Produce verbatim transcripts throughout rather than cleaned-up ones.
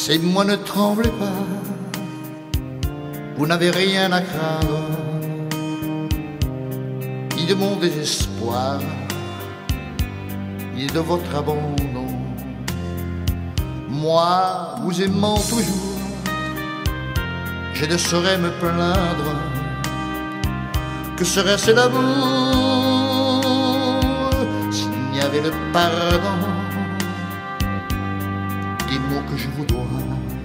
C'est moi, ne tremblez pas, vous n'avez rien à craindre, ni de mon désespoir, ni de votre abandon. Moi, vous aimant toujours, je ne saurais me plaindre. Que serait-ce l'amour s'il y avait le pardon? Des mots que je vous dois,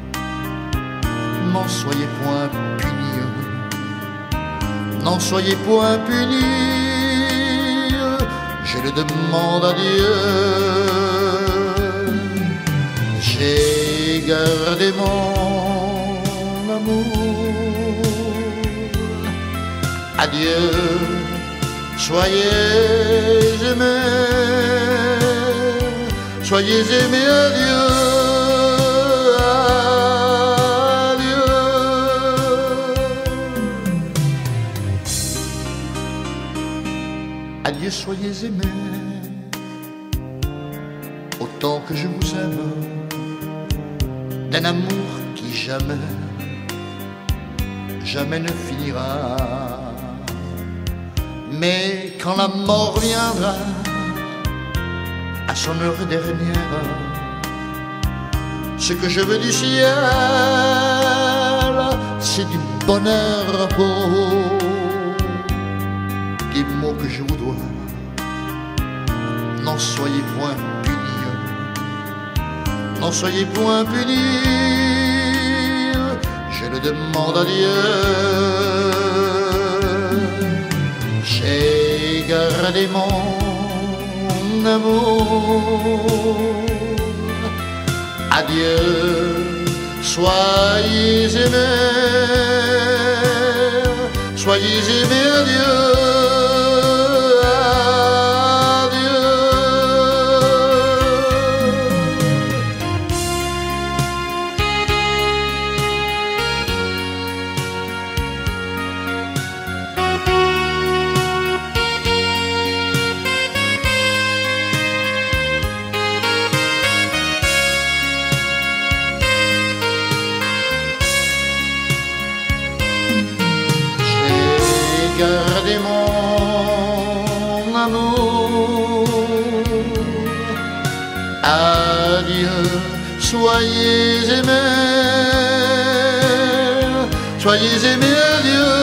n'en soyez point punis, n'en soyez point punis, je le demande à Dieu. J'ai gardé mon amour, adieu, soyez aimés, soyez aimés, adieu. Adieu, soyez aimés, autant que je vous aime, d'un amour qui jamais, jamais ne finira. Mais quand la mort viendra, à son heure dernière, ce que je veux du ciel, c'est du bonheur beau. Des mots que je vous dois, n'en soyez point punis, n'en soyez point punis, je le demande à Dieu. J'ai gardé mon amour, adieu, soyez aimés, soyez aimés, adieu. Gardez mon amour, adieu, soyez aimés, soyez aimés, adieu.